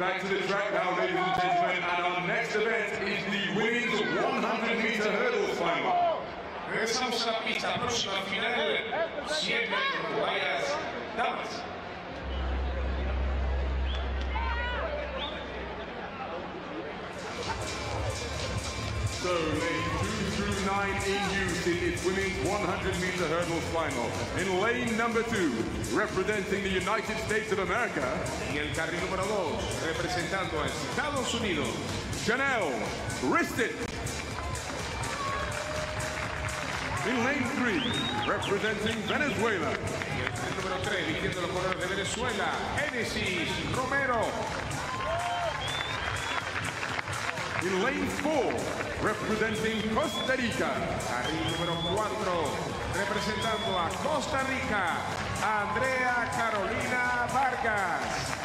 back to the track now, ladies and gentlemen, and our next event is the women's 100-meter hurdles final. Regresamos a la pista, próxima final, 100 metros, vallas, damas. So, lanes 2 through 9 in use in its women's 100-meter hurdles final. In lane number 2, representing the United States of America. En el carril número 2, representando a Estados Unidos, Chanel Ristit. In lane 3, representing Venezuela. En el carril número 3, vistiendo los colores de Venezuela, Génesis Romero. In lane 4, representing Costa Rica. Carril número 4, representando a Costa Rica, Andrea Carolina Vargas.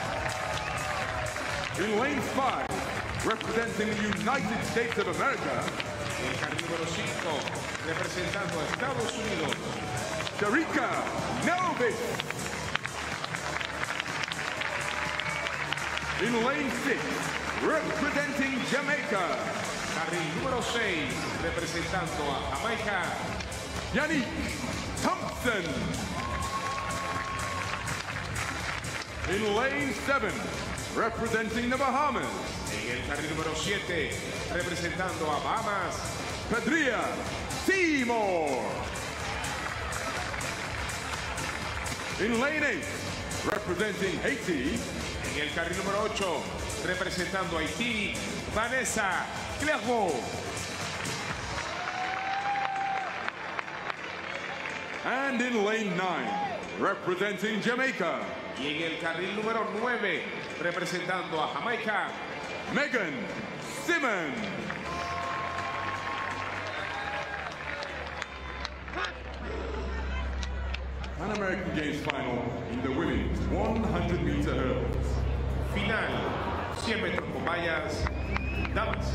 In lane 5, representing the United States of America. En el carril número 5, representando a Estados Unidos, Sharika, Nelvis. In lane 6, representing Jamaica. carril número 6, representando a Jamaica, Yannick Thompson. In lane 7, representing the Bahamas. en el carril número 7, representando a Bahamas, Padria Seymour. In lane 8, representing Haiti. en el carril número 8, representando a Haití, Vanessa Clermont. And in lane 9, representing Jamaica, Y en el carril número 9, representando a Jamaica, Megan Simmons. Pan American Games final in the women's 100-meter hurdles. final, 100 metros con vallas, damas.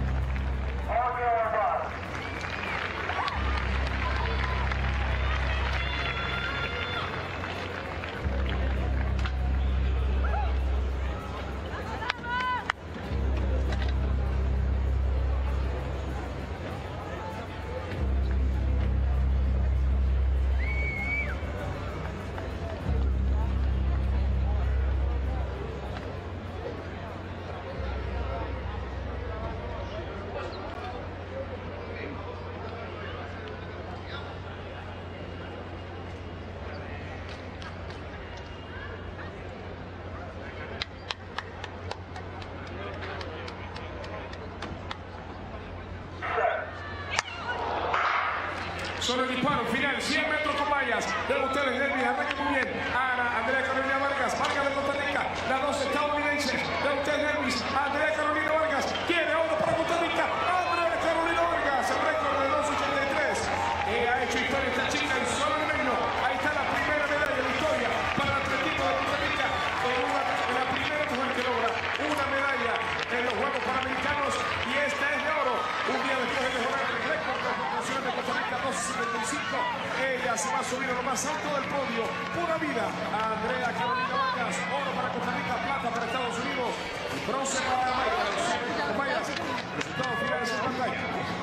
Solo el disparo final, 100 metros con vallas. De ustedes, Nelvis, arranca muy bien. Andrea Carolina Vargas, Vargas de Costa Rica, la 2 estadounidense. De ustedes, Nelvis, Andrea Carolina Vargas. Quiere oro para Costa Rica. Andrea Carolina Vargas, el récord de 2.83. Ha hecho historia esta chica en solo el medio. Ahí está la primera medalla de la historia para el atletismo de Costa Rica. La primera mujer que logra una medalla en los Juegos Panamericanos. Y esta es de oro. Un día después de mejorar el récord de puntuación de Costa Rica, 2.75. Ella se va a subir a lo más alto del podio. Pura vida a Andrea Carolina Vargas. Oro para Costa Rica, plata para Estados Unidos. Y bronce para Jamaica. Resultados finales en pantalla.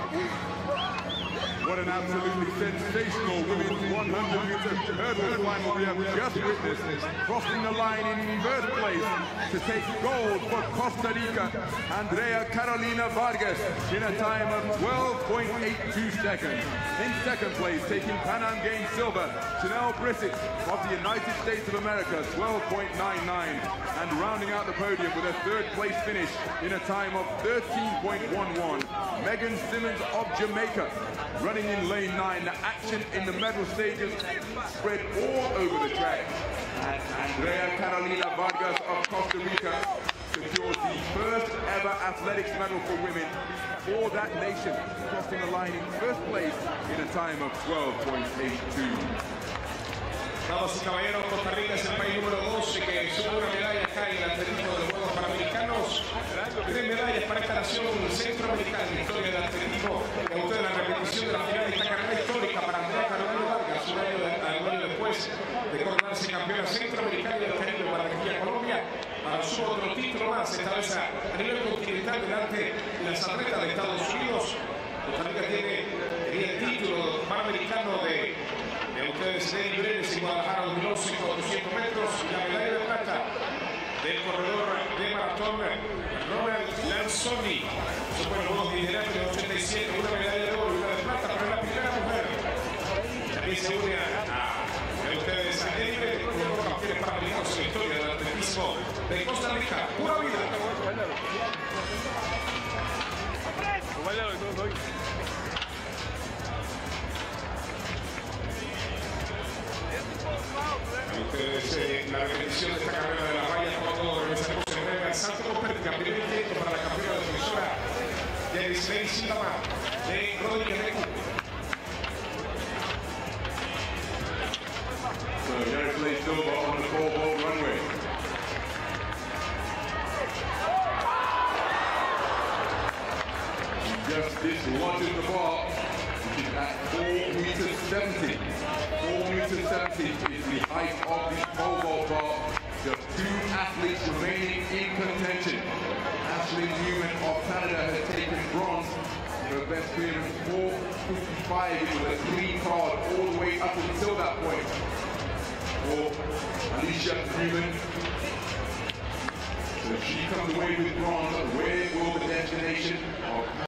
What an absolutely sensational women's 100-meter hurdles final we have just witnessed. Crossing the line in first place to take gold for Costa Rica, Andrea Carolina Vargas in a time of 12.82 seconds. In second place, taking Pan Am Games silver, Chanel Ristit of the United States of America, 12.99. And rounding out the podium with a third place finish in a time of 13.11, Megan Simmons of Jamaica. Running in lane 9, the action in the medal stages spread all over the track. And Andrea Carolina Vargas of Costa Rica secures the first ever athletics medal for women for that nation, crossing the line in first place in a time of 12.82. Damas y caballeros, Costa Rica es el país número 12 que sube una medalla acá en el atletismo de los Juegos Panamericanos. 3 medallas para esta nación centroamericana en la historia del atletismo. Con ustedes la repetición de la final de esta carrera histórica para Andrea Carolina Vargas, un año después de coronarse campeona centroamericana y del Caribe para Colombia, para su otro título más en esta vez a nivel continental delante de las atletas de Estados Unidos. Costa Rica tiene el título panamericano de ustedes Nelvis en Guadalajara 2011 en 400 metros y la medalla de plata del corredor de maratón Ronald Lanzoni. Eso fue los Juegos de Año de 87, una medalla de oro y una de plata, pero es la primera mujer. También se une a ustedes a Nelvis, uno de los campeones panamericanos en la historia del atletismo de Costa Rica. ¡Pura vida! Ustedes la repetición de esta carrera de la valla cuando regresamos en breve al Santo Copérnica, primer intento para la campeona defensora de Nelvis Silva de Rodríguez de Cuba. So Nelvis Silva on the 4-ball runway. He just dislodges the bar, which is at 4 meters 70. 4 meters 70 is the height of the pole vault bar. Just 2 athletes remaining in contention. Ashley Newman of Canada has taken bronze. Her best clearance 4:55. It was a clean card all the way up until that point for Alicia Newman. So she comes away with bronze. Where will the destination of